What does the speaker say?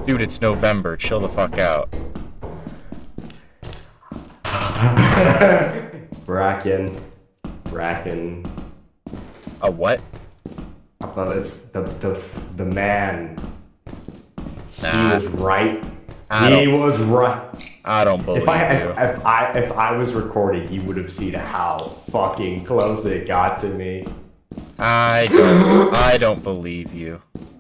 Dude, it's November. Chill the fuck out. Bracken. A what? It's the man. Nah, He was right. I He don't, was right. I don't believe you. If I was recording, you would have seen how fucking close it got to me. I don't believe you.